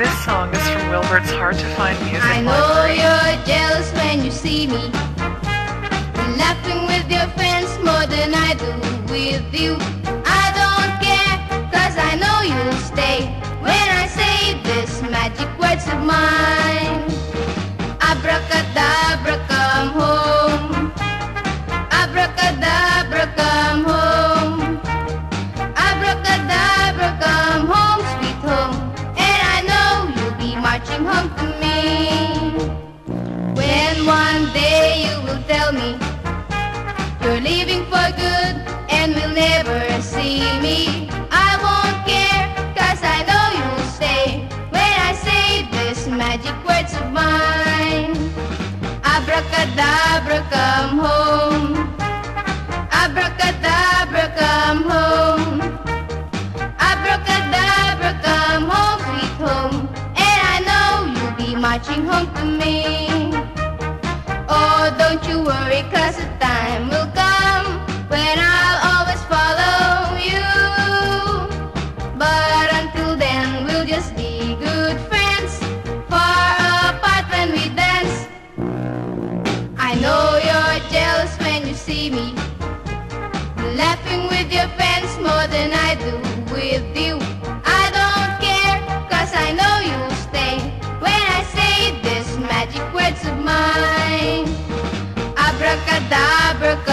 This song is from Wilbert's Hard to Find Music I know Library. you're jealous when you see me laughing with your friends more than I do with you. I don't care, 'cause I know you'll stay when I say this magic words of mine. Abracadabra, come home. Abracadabra, come home. Abracadabra, come home, sweet home. And I know you'll be marching home to me. When one day you will tell me you're leaving for good and will never see me, I won't care, 'cause I know you'll stay when I say this magic words of mine. Abracadabra, come home. Abracadabra, come home. Abracadabra, come home, sweet home. And I know you'll be marching home to me. Oh, don't you worry, 'cause the time will come when I'll always follow you. But until then, we'll just be good friends, far apart when we dance. I know you're jealous when you see me laughing with your friends more than I do with you. I don't care, 'cause I know you'll stay when I say this magic words of mine. Abracadabra,